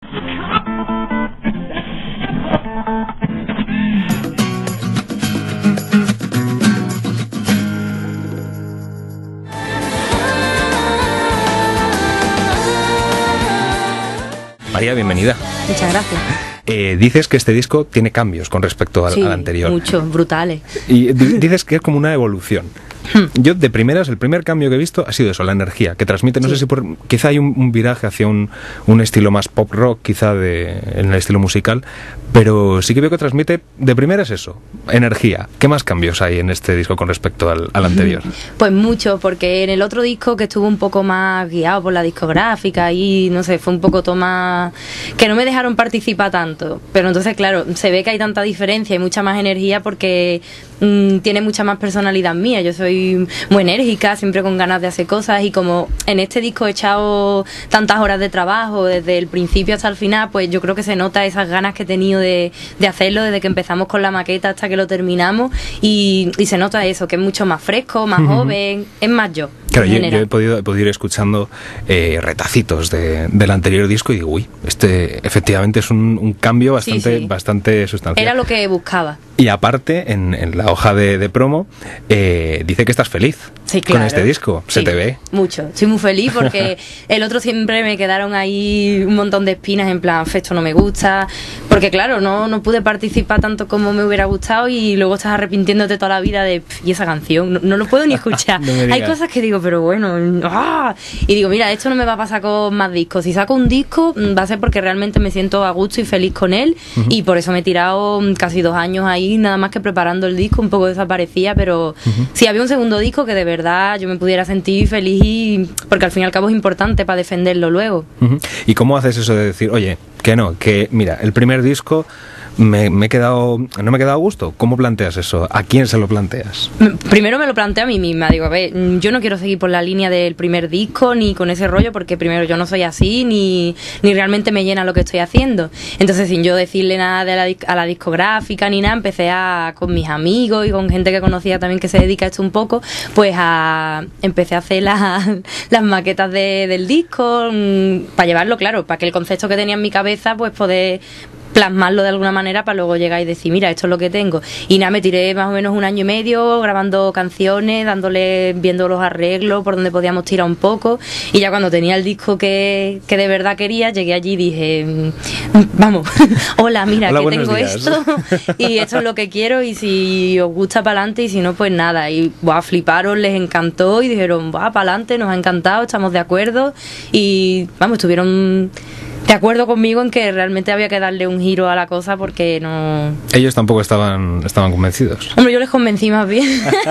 María, bienvenida. Muchas gracias. Dices que este disco tiene cambios con respecto al anterior. Muchos, brutales. Y dices que es como una evolución. Yo, de primeras, el primer cambio que he visto ha sido eso, la energía que transmite. No sé si quizá hay un viraje hacia un estilo más pop rock, quizá en el estilo musical, pero sí que veo que transmite, de primeras, eso, energía. ¿Qué más cambios hay en este disco con respecto al anterior? Pues mucho, porque en el otro disco, que estuvo un poco más guiado por la discográfica y no sé, fue un poco más que no me dejaron participar tanto, pero entonces claro, se ve que hay tanta diferencia y mucha más energía porque tiene mucha más personalidad mía. Yo soy muy enérgica, siempre con ganas de hacer cosas, y como en este disco he echado tantas horas de trabajo desde el principio hasta el final, pues yo creo que se nota esas ganas que he tenido de hacerlo desde que empezamos con la maqueta hasta que lo terminamos, y se nota eso, que es mucho más fresco, más joven, es más yo. Claro, yo he podido ir escuchando retacitos del anterior disco y digo, uy, este efectivamente es un cambio bastante sustancial. Era lo que buscaba. Y aparte, en la hoja de promo, dice que estás feliz con este disco. Se te ve. Mucho. Estoy muy feliz porque el otro siempre me quedaron ahí un montón de espinas, en plan, esto no me gusta. Porque claro, no pude participar tanto como me hubiera gustado, y luego estás arrepintiéndote toda la vida de, y esa canción, no lo puedo ni escuchar. No hay cosas que digo, pero bueno, y digo, mira, esto no me va a pasar con más discos. Si saco un disco, va a ser porque realmente me siento a gusto y feliz con él, y por eso me he tirado casi 2 años ahí, nada más que preparando el disco, un poco desaparecía, pero si había un segundo disco que de verdad yo me pudiera sentir feliz, porque al fin y al cabo es importante para defenderlo luego. ¿Y cómo haces eso de decir, oye, que mira, el primer disco no me he quedado a gusto? ¿Cómo planteas eso? ¿A quién se lo planteas? Primero me lo planteo a mí misma. Digo, a ver, yo no quiero seguir por la línea del primer disco ni con ese rollo, porque primero yo no soy así, ni realmente me llena lo que estoy haciendo. Entonces, sin yo decirle nada a la discográfica ni nada, empecé con mis amigos y con gente que conocía también que se dedica a esto un poco, pues empecé a hacer las maquetas del disco, para llevarlo, claro, para que el concepto que tenía en mi cabeza, pues poder plasmarlo de alguna manera para luego llegar y decir, mira, esto es lo que tengo. Y nada, me tiré más o menos 1 año y medio grabando canciones, viendo los arreglos, por donde podíamos tirar un poco, y ya cuando tenía el disco que de verdad quería, llegué allí y dije, vamos, hola, mira, que tengo esto, y esto es lo que quiero, y si os gusta, para adelante, y si no, pues nada. Y fliparon, les encantó y dijeron, para adelante, nos ha encantado, estamos de acuerdo, y vamos, estuvieron de acuerdo conmigo en que realmente había que darle un giro a la cosa, porque no... Ellos tampoco estaban convencidos. Hombre, yo les convencí más bien.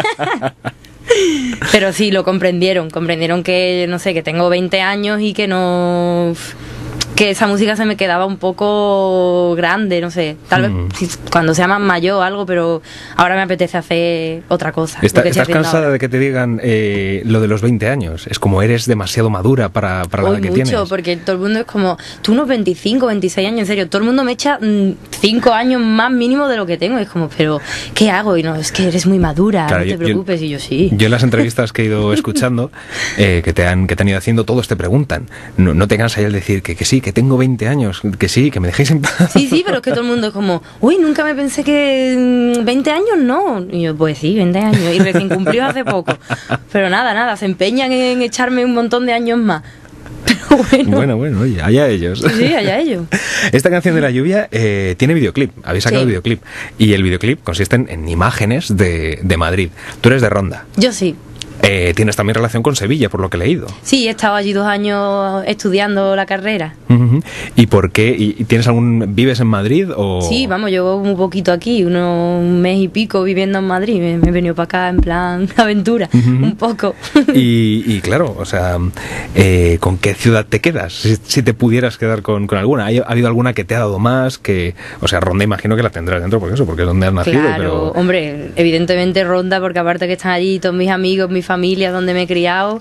Pero sí, lo comprendieron que, no sé, que tengo 20 años y que no... que esa música se me quedaba un poco grande, no sé, tal vez cuando sea más mayor o algo, pero ahora me apetece hacer otra cosa. ¿Estás cansada de que te digan lo de los 20 años? Es como, eres demasiado madura para la edad que tienes. Mucho, porque todo el mundo es como, tú unos 25, 26 años, en serio, todo el mundo me echa 5 años más mínimo de lo que tengo, y es como, pero ¿qué hago? Y no, es que eres muy madura, claro, no te preocupes, y yo sí. Yo en las entrevistas que he ido escuchando, que te han ido haciendo, todos te preguntan, no te cansas el decir que sí, que tengo 20 años, que sí, que me dejéis en paz. Sí, pero es que todo el mundo es como, uy, nunca me pensé que 20 años no. Y yo, pues sí, 20 años, y recién cumplió hace poco. Pero nada, se empeñan en echarme un montón de años más. Pero bueno, oye, allá ellos. Sí, allá ellos. Esta canción de La Lluvia tiene videoclip, habéis sacado videoclip, y el videoclip consiste en imágenes de Madrid. Tú eres de Ronda. Yo sí. Tienes también relación con Sevilla, por lo que he leído. Sí, he estado allí 2 años estudiando la carrera. ¿Y por qué? ¿Y tienes vives en Madrid o...? Sí, vamos, llevo un poquito aquí, un mes y pico viviendo en Madrid. Me he venido para acá en plan aventura, un poco. Y claro, o sea, ¿con qué ciudad te quedas? Si te pudieras quedar con alguna. ¿Ha habido alguna que te ha dado más? O sea, Ronda imagino que la tendrás dentro, porque es donde has nacido. Claro, pero... hombre, evidentemente Ronda, porque aparte que están allí todos mis amigos, mi familia, donde me he criado,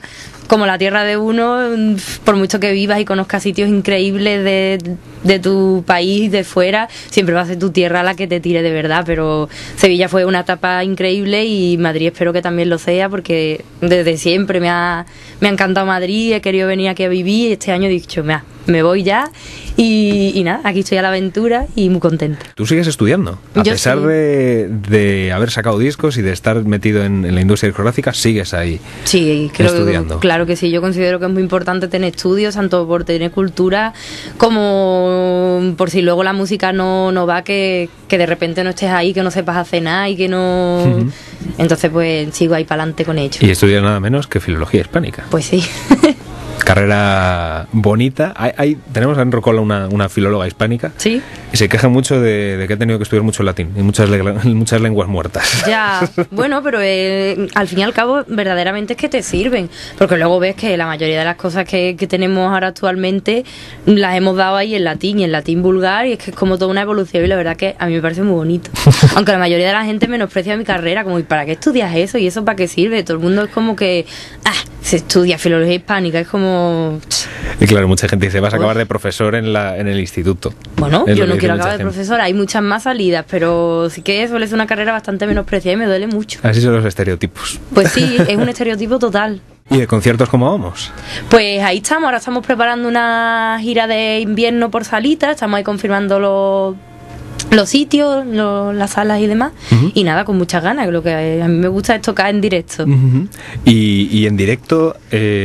como la tierra de uno, por mucho que vivas y conozcas sitios increíbles de tu país, de fuera, siempre va a ser tu tierra la que te tire de verdad. Pero Sevilla fue una etapa increíble y Madrid espero que también lo sea, porque desde siempre me ha encantado Madrid, he querido venir aquí a vivir y este año he dicho, me voy ya y nada, aquí estoy a la aventura y muy contenta. Tú sigues estudiando, a pesar de haber sacado discos y de estar metido en la industria discográfica, sigues ahí estudiando. Claro que sí, yo considero que es muy importante tener estudios, tanto por tener cultura como por si luego la música no va, que de repente no estés ahí, que no sepas hacer nada y que no... Entonces pues sigo ahí para adelante con ello. Y estudias nada menos que filología hispánica. Pues sí. Carrera bonita. Tenemos en Rocola una filóloga hispánica. Sí. Y se queja mucho de que ha tenido que estudiar mucho latín y muchas lenguas muertas. Ya, bueno, pero al fin y al cabo verdaderamente es que te sirven, porque luego ves que la mayoría de las cosas que tenemos ahora actualmente las hemos dado ahí en latín y en latín vulgar, y es que es como toda una evolución y la verdad que a mí me parece muy bonito. Aunque la mayoría de la gente menosprecia mi carrera, como ¿y para qué estudias eso? ¿Y eso para qué sirve? Todo el mundo es como que se estudia filología hispánica, es como... Y claro, mucha gente dice, vas a acabar de profesor en el instituto. Bueno, yo no quiero acabar de profesor, hay muchas más salidas, pero sí que suele ser una carrera bastante menospreciada y me duele mucho. Así son los estereotipos. Pues sí, es un estereotipo total. ¿Y de conciertos cómo vamos? Pues ahí estamos, ahora estamos preparando una gira de invierno por salitas, estamos ahí confirmando los sitios, las salas y demás. Y nada, con muchas ganas, lo que a mí me gusta es tocar en directo. Y en directo,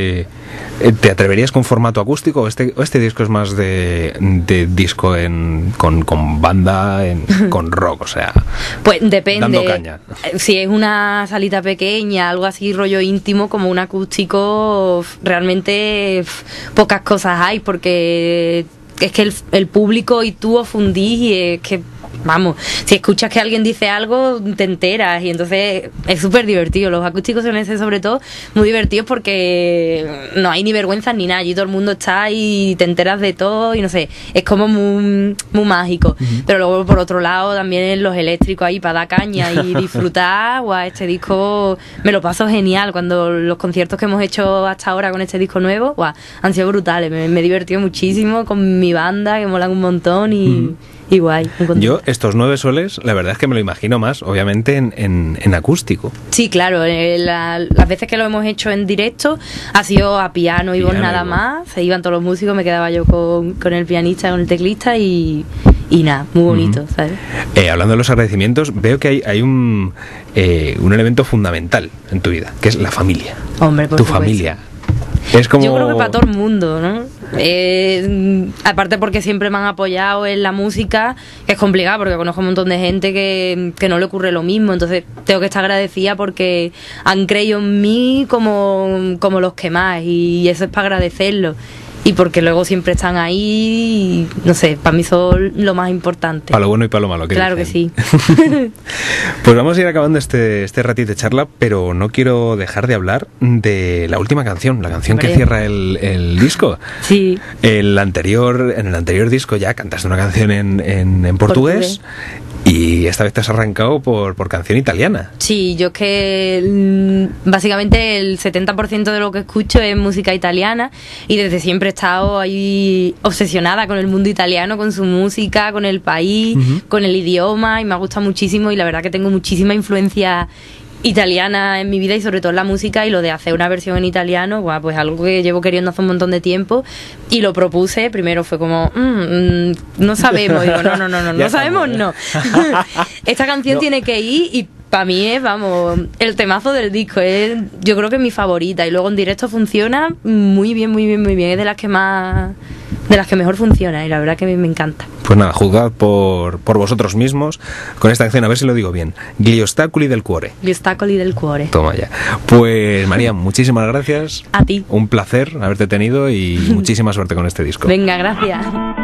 ¿te atreverías con formato acústico o este disco es más de disco con banda, con rock, o sea, pues depende, dando caña? Si es una salita pequeña, algo así rollo íntimo, como un acústico, realmente pocas cosas hay, porque es que el público y tú os fundís y es que, vamos, si escuchas que alguien dice algo, te enteras y entonces es súper divertido. Los acústicos suelen ser sobre todo muy divertidos porque no hay ni vergüenza ni nada, y todo el mundo está y te enteras de todo y no sé, es como muy, muy mágico. Pero luego por otro lado también los eléctricos ahí para dar caña y disfrutar. Este disco me lo paso genial, cuando los conciertos que hemos hecho hasta ahora con este disco nuevo han sido brutales, me he divertido muchísimo con mi banda, que molan un montón y guay. Yo estos 9 soles, la verdad es que me lo imagino más, obviamente, en acústico. Sí, claro, las veces que lo hemos hecho en directo ha sido a piano y voz nada más, se iban todos los músicos, me quedaba yo con el pianista, con el teclista y nada, muy bonito, ¿sabes? Hablando de los agradecimientos, veo que hay un elemento fundamental en tu vida, que es la familia. Hombre, por supuesto. Familia. Es como... Yo creo que para todo el mundo, ¿no? Aparte porque siempre me han apoyado en la música, que es complicado porque conozco un montón de gente que no le ocurre lo mismo, entonces tengo que estar agradecida porque han creído en mí como los que más, y eso es para agradecerlo. Y porque luego siempre están ahí, y, no sé, para mí son lo más importante. Para lo bueno y para lo malo. Claro dicen. Que sí. Pues vamos a ir acabando este ratito de charla, pero no quiero dejar de hablar de la última canción, la canción que cierra el disco. Sí. En el anterior disco ya cantaste una canción en portugués. Y esta vez te has arrancado por canción italiana. Sí, yo es que básicamente el 70% de lo que escucho es música italiana, y desde siempre he estado ahí obsesionada con el mundo italiano, con su música, con el país, con el idioma, y me ha gustado muchísimo, y la verdad que tengo muchísima influencia italiana en mi vida y sobre todo en la música, y lo de hacer una versión en italiano, pues algo que llevo queriendo hace un montón de tiempo, y lo propuse. Primero fue como no sabemos, digo no sabemos, no. Esta canción tiene que ir, y para mí es, vamos, el temazo del disco, yo creo que es mi favorita, y luego en directo funciona muy bien, es de las que mejor funciona, y la verdad que me encanta. Pues nada, juzgad por vosotros mismos con esta canción, a ver si lo digo bien. Gli ostacoli del cuore. Gli ostacoli del cuore. Toma ya. Pues María, muchísimas gracias. A ti. Un placer haberte tenido y muchísima suerte con este disco. Venga, gracias.